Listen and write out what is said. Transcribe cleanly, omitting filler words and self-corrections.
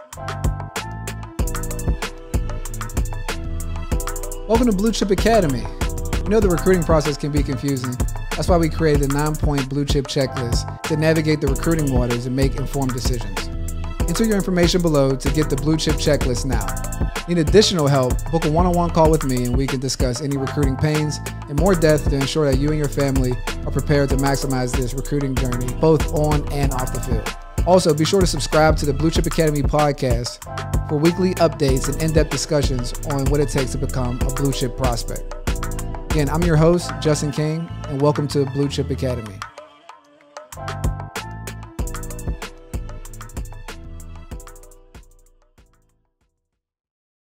Welcome to Blue Chip Academy. You know the recruiting process can be confusing. That's why we created a 9-point Blue Chip checklist to navigate the recruiting waters and make informed decisions. Enter your information below to get the Blue Chip checklist now. Need additional help? Book a one-on-one call with me and we can discuss any recruiting pains in more depth to ensure that you and your family are prepared to maximize this recruiting journey, both on and off the field. Also, be sure to subscribe to the Blue Chip Academy podcast for weekly updates and in-depth discussions on what it takes to become a Blue Chip prospect. Again, I'm your host, Justin King, and welcome to Blue Chip Academy.